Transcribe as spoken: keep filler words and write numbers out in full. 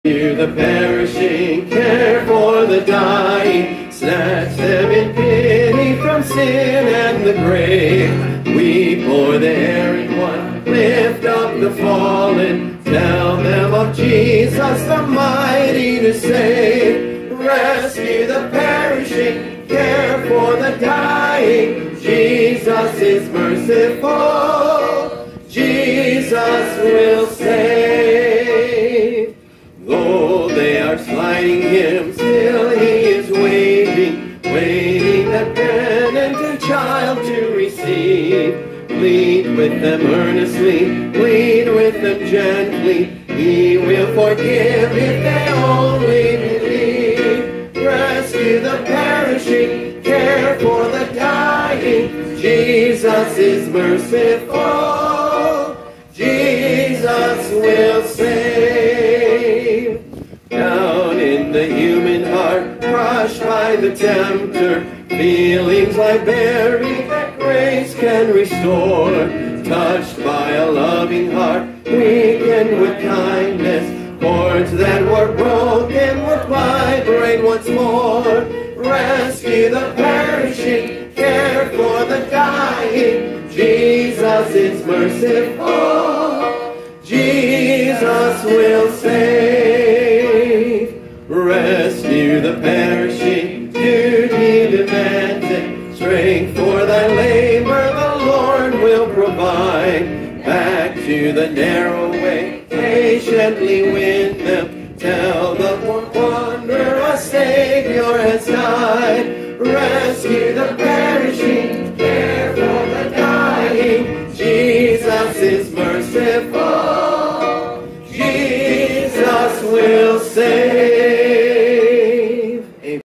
Hear the perishing, care for the dying, snatch them in pity from sin and the grave. Weep o'er the erring one, lift up the fallen, tell them of Jesus the mighty to save. Rescue the perishing, care for the dying, Jesus is merciful, Jesus will save. Though they are sliding him, still he is waiting, waiting that penitent child to receive. Plead with them earnestly, plead with them gently, he will forgive if they only believe. Rescue the perishing, care for the dying, Jesus is merciful, Jesus will save. Down in the human heart, crushed by the tempter, feelings lie buried that grace can restore. Touched by a loving heart, weakened with kindness, cords that were broken would vibrate once more. Rescue the perishing, care for the dying, Jesus is merciful, Jesus will save. Rescue the perishing, duty demands it, strength for thy labor the Lord will provide. Back to the narrow way, patiently win them, tell the poor wanderer a Savior has died. Rescue the perishing, care for the dying, Jesus is merciful, Jesus will save.